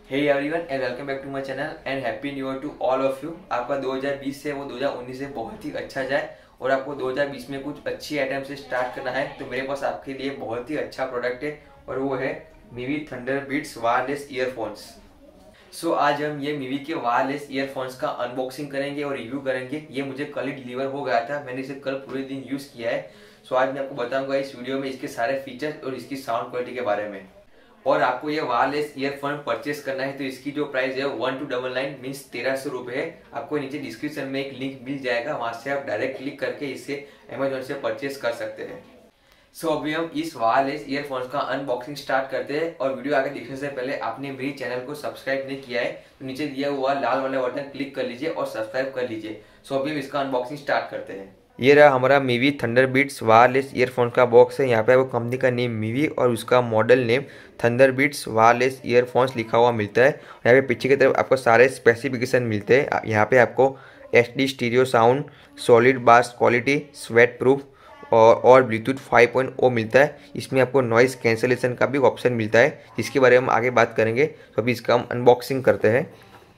Hey everyone and welcome back to my channel and happy new year to all of you. आपका 2020 से वो 2019 से बहुत ही अच्छा जाए और आपको 2020 में कुछ अच्छी आइटम से स्टार्ट करना है तो मेरे पास आपके लिए बहुत ही अच्छा प्रोडक्ट है और वो है Mivi ThunderBeats wireless earphones. So आज हम ये Mivi के वायरलेस ईयरफोन्स का अनबॉक्सिंग करेंगे और रिव्यू करेंगे। ये मुझे कल ही डिलीवर हो गया था, मैंने इसे कल पूरे दिन यूज किया है। सो आज मैं आपको बताऊंगा इस वीडियो में इसके सारे फीचर्स और इसकी साउंड क्वालिटी के बारे में। और आपको ये वायरलेस ईयरफोन परचेस करना है तो इसकी जो प्राइस है 1299 मीन्स 1300 रुपये है। आपको नीचे डिस्क्रिप्शन में एक लिंक मिल जाएगा, वहां से आप डायरेक्ट क्लिक करके इसे अमेजोन से परचेस कर सकते हैं। सो अभी हम इस वायरलेस ईयरफोन्स का अनबॉक्सिंग स्टार्ट करते हैं। और वीडियो आगे देखने से पहले आपने मेरी चैनल को सब्सक्राइब नहीं किया है तो नीचे दिया हुआ लाल वाला बटन क्लिक कर लीजिए और सब्सक्राइब कर लीजिए। सो अभी हम इसका अनबॉक्सिंग स्टार्ट करते हैं। ये रहा हमारा Mivi ThunderBeats वायरलेस ईयरफोन का बॉक्स है। यहाँ पे आपको कंपनी का नेम Mivi और उसका model name ThunderBeats wireless earphones लिखा हुआ मिलता है। यहाँ पे पीछे की तरफ आपको सारे स्पेसिफिकेशन मिलते हैं। यहाँ पे आपको HD stereo sound, solid bass quality, sweat proof और ब्लूटूथ 5.0 मिलता है। इसमें आपको नॉइस कैंसलेशन का भी ऑप्शन मिलता है जिसके बारे में हम आगे बात करेंगे। तो अभी इसका हम अनबॉक्सिंग करते हैं।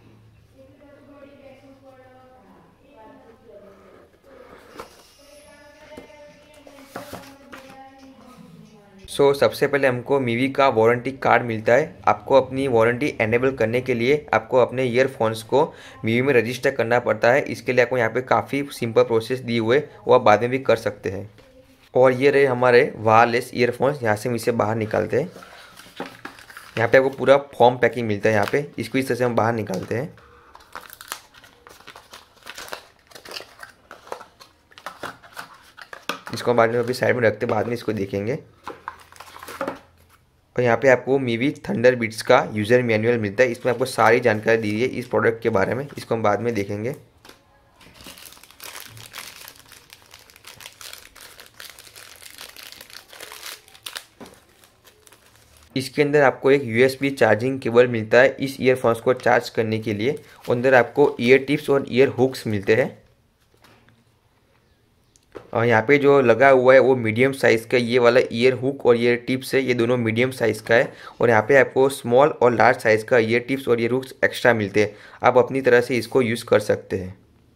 सबसे पहले हमको Mivi का वारंटी कार्ड मिलता है। आपको अपनी वारंटी एनेबल करने के लिए आपको अपने ईयरफोन्स को Mivi में रजिस्टर करना पड़ता है। इसके लिए आपको यहाँ पे काफ़ी सिंपल प्रोसेस दिए हुए वो आप बाद में भी कर सकते हैं। और ये रहे हमारे वायरलेस ईयरफोन्स। यहाँ से हम इसे बाहर निकालते हैं। यहाँ पे आपको पूरा फॉर्म पैकिंग मिलता है। यहाँ पे इसको इस तरह से हम बाहर निकालते हैं। इसको बाद में अभी साइड में रखते, बाद में इसको देखेंगे। और यहाँ पे आपको Mivi ThunderBeats का यूज़र मैनुअल मिलता है। इसमें आपको सारी जानकारी दी है इस प्रोडक्ट के बारे में। इसको हम बाद में देखेंगे। इसके अंदर आपको एक USB चार्जिंग केबल मिलता है इस ईयरफोन्स को चार्ज करने के लिए। अंदर आपको ईयर टिप्स और ईयर हुक्स मिलते हैं। और यहाँ पे जो लगा हुआ है वो मीडियम साइज़ का ये वाला ईयर हुक और ईयर टिप्स है, ये दोनों मीडियम साइज़ का है। और यहाँ पे आपको स्मॉल और लार्ज साइज़ का ईयर टिप्स और ईयर हुक्स एक्स्ट्रा मिलते हैं। आप अपनी तरह से इसको यूज़ कर सकते हैं।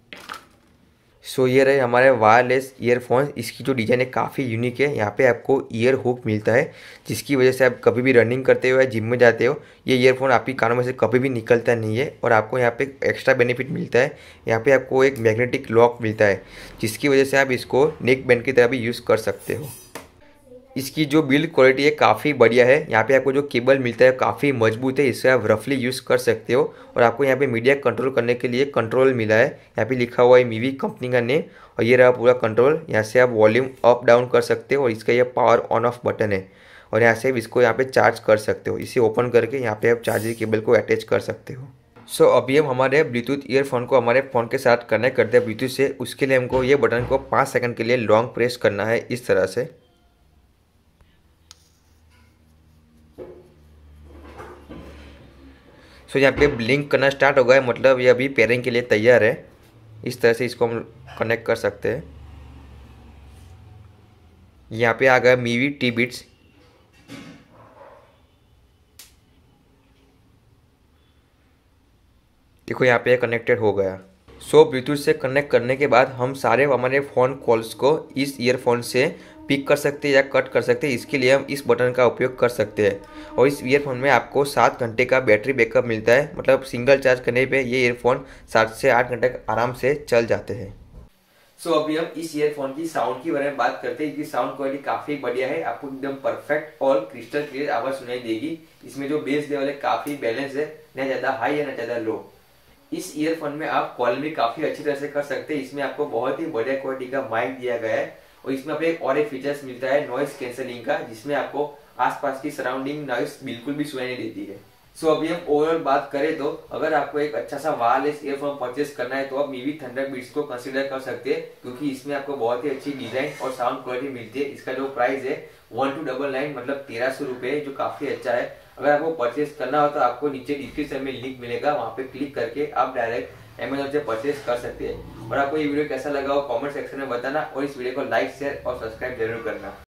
ये रहे हमारे वायरलेस ईयरफोन्स। इसकी जो डिज़ाइन है काफ़ी यूनिक है। यहाँ पे आपको ईयर हुक मिलता है जिसकी वजह से आप कभी भी रनिंग करते हो या जिम में जाते हो ये ईयरफोन आपकी कानों में से कभी भी निकलता नहीं है। और आपको यहाँ पे एक्स्ट्रा बेनिफिट मिलता है, यहाँ पे आपको एक मैग्नेटिक लॉक मिलता है जिसकी वजह से आप इसको नेक बैंड की तरह भी यूज़ कर सकते हो। इसकी जो बिल्ड क्वालिटी है काफ़ी बढ़िया है। यहाँ पे आपको जो केबल मिलता है काफ़ी मजबूत है, इससे आप रफली यूज़ कर सकते हो। और आपको यहाँ पे मीडिया कंट्रोल करने के लिए कंट्रोल मिला है। यहाँ पे लिखा हुआ है Mivi कंपनी का नेम और ये रहा पूरा कंट्रोल। यहाँ से आप वॉल्यूम अप डाउन कर सकते हो और इसका ये पावर ऑन ऑफ बटन है। और यहाँ से आप इसको यहाँ पे चार्ज कर सकते हो। इसे ओपन करके यहाँ पे आप चार्जर केबल को अटैच कर सकते हो। अभी हम हमारे ब्लूटूथ ईयरफोन को हमारे फ़ोन के साथ कनेक्ट करते हैं ब्लूटूथ से। उसके लिए हमको ये बटन को 5 सेकंड के लिए लॉन्ग प्रेस करना है इस तरह से। यहाँ पे ब्लिंक करना स्टार्ट हो गया है, मतलब ये अभी पेयरिंग के लिए तैयार है। इस तरह से इसको हम कनेक्ट कर सकते हैं। यहाँ पे आ गया Mivi ThunderBeats। देखो यहाँ पे कनेक्टेड हो गया। ब्लूटूथ से कनेक्ट करने के बाद हम सारे हमारे फ़ोन कॉल्स को इस ईयरफोन से पिक कर सकते हैं या कट कर सकते हैं। इसके लिए हम इस बटन का उपयोग कर सकते हैं। और इस ईयरफोन में आपको 7 घंटे का बैटरी बैकअप मिलता है, मतलब सिंगल चार्ज करने पे ये ईयरफोन 7 से 8 घंटे आराम से चल जाते हैं। अभी हम इस ईयरफोन की साउंड की बारे में बात करते हैं। इसकी साउंड क्वालिटी काफ़ी बढ़िया है, आपको एकदम परफेक्ट और क्रिस्टल क्लियर आवाज़ सुनाई देगी। इसमें जो बेस लेवल है काफ़ी बैलेंस है, ना ज़्यादा हाई है ना ज़्यादा लो। इस ईयरफोन में आप कॉल भी काफ़ी अच्छी तरह से कर सकते हैं। इसमें आपको बहुत ही बढ़िया क्वालिटी का माइक दिया गया है। और इसमें आपको और एक फीचर्स मिलता है नॉइस कैंसलिंग का, जिसमें आपको आसपास की सराउंडिंग नॉइस बिल्कुल भी सुनाई नहीं देती है। अभी हम ओवरऑल बात करें तो अगर आपको एक अच्छा सा वायरलेस ईयरफोन परचेस करना है तो आप Mivi ThunderBeats को कंसीडर कर सकते हैं, क्योंकि इसमें आपको बहुत ही अच्छी डिजाइन और साउंड क्वालिटी मिलती है। इसका जो प्राइस है 1299 मतलब 1300 रुपये, जो काफी अच्छा है। अगर आपको परचेस करना हो तो आपको नीचे डिस्क्रिप्शन में लिंक मिलेगा, वहाँ पे क्लिक करके आप डायरेक्ट अमेजोन से परचेस कर सकते हैं। और आपको ये वीडियो कैसा लगा हो कमेंट सेक्शन में बताना और इस वीडियो को लाइक शेयर और सब्सक्राइब जरूर करना।